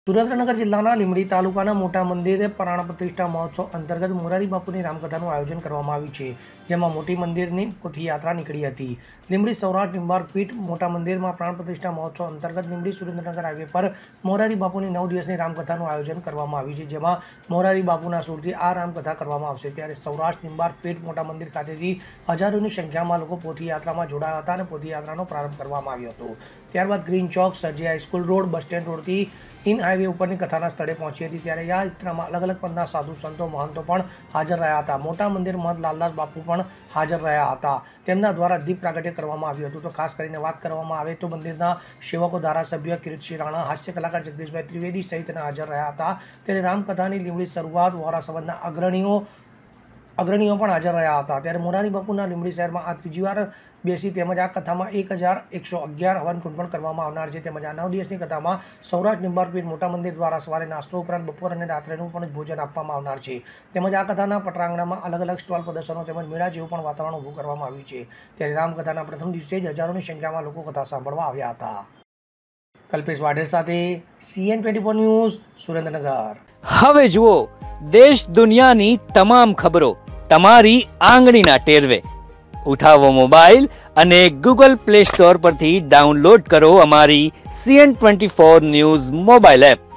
સુરેન્દ્રનગર જિલ્લાના લીંબડી તાલુકાના મોટા મંદિરે પ્રાણ પ્રતિષ્ઠા મહોત્સવ અંતર્ગત મોરારી બાપુની રામકથાનું આયોજન કરવામાં આવ્યું છે, જેમાં મોટી મંદિરની પોથીયાત્રા નીકળી હતી। લીંબડી સૌરાષ્ટ્ર નિંબાર્ક પીઠ મોટા મંદિરમાં પ્રાણ પ્રતિષ્ઠા મહોત્સવ અંતર્ગત લીંબડી સુરેન્દ્રનગર હાઈવે પર મોરારી બાપુની 9 દિવસની રામકથાનું આયોજન કરવામાં આવ્યું છે, જેમાં મોરારી બાપુના સુરથી આ રામકથા કરવામાં આવશે। ત્યારે સૌરાષ્ટ્ર નિંબાર્ક પીઠ મોટા મંદિર ખાતેથી હજારોની સંખ્યામાં લોકો પોથીયાત્રામાં જોડાયા હતા અને પોથીયાત્રાનો પ્રારંભ કરવામાં આવ્યો હતો। ત્યારબાદ green Chowk, Sarji high school road, bus stand રોડથી इन हाईवे उपરની કથાના સ્થળે પહોંચી હતી। ત્યારે આ યાત્રામાં અલગ અલગ પંથના સાધુ સંતો મહંતો પણ હાજર રહ્યા હતા। મોટા મંદિર મહંત લાલદાસ બાપુ પણ હાજર રહ્યા હતા। તેમના દ્વારા દીપ પ્રાગટ્ય કરવામાં આવ્યું હતું। તો ખાસ કરીને વાત કરવામાં આવે તો મંદિરના સેવકો, ધારાસભ્ય કિરીટસિંહ રાણા, હાસ્ય કલાકાર જગદીશભાઈ ત્રિવેદી સહિતના હાજર રહ્યા હતા। ત્યારે રામકથાની લીંબડી શરૂઆત વોરા સમાજના અગ્રણીઓ પણ હાજર રહ્યા હતા। ત્યારે મોરારી બાપુના લીંબડી શહેરમાં આ ત્રીજી વાર બેસી તેમજ આ કથામાં 1111 હવન કુંડ પણ કરવામાં આવનાર છે। તેમજ આ 9 દિવસની કથામાં સૌરાષ્ટ્ર નિંબાર્ક પીઠ મોટા મંદિર દ્વારા સવારે નાસ્તો ઉપરાંત બપોર અને રાત્રેનું પણ ભોજન આપવામાં આવનાર છે। તેમજ આ કથાના પટરાંગણામાં અલગ અલગ સ્ટોલ પ્રદર્શનો તેમજ મેળા જેવું પણ વાતાવરણ ઊભું કરવામાં આવ્યું છે। ત્યારે રામકથાના પ્રથમ દિવસે જ હજારોની સંખ્યામાં લોકો કથા સાંભળવા આવ્યા હતા। કલ્પેશ વાઢેર સાથે CN24 ન્યૂઝ, સુરેન્દ્રનગર। હવે જુઓ દેશ દુનિયાની તમામ ખબરો તમારી આંગળીના ટેરવે। ઉઠાવો મોબાઈલ અને ગૂગલ પ્લે સ્ટોર પરથી ડાઉનલોડ કરો અમારી CN24 ન્યૂઝ મોબાઈલ એપ।